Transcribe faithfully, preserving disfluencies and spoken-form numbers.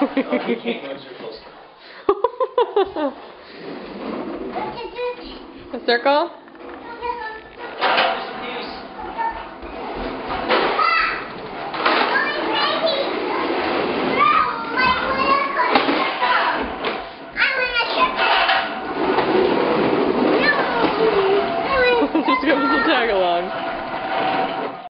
Oh, you can't go in circles. A circle?